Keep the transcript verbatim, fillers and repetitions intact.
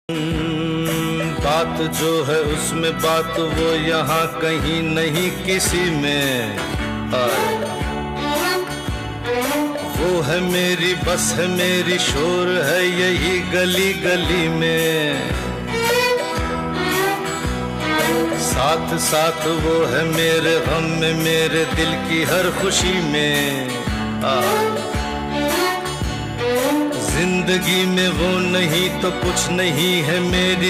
बात जो है उसमें बात वो यहाँ कहीं नहीं किसी में। वो है मेरी बस है मेरी शोर है यही गली गली में। साथ साथ वो है मेरे गम में मेरे दिल की हर खुशी में। जिंदगी में वो नहीं तो कुछ नहीं है मेरी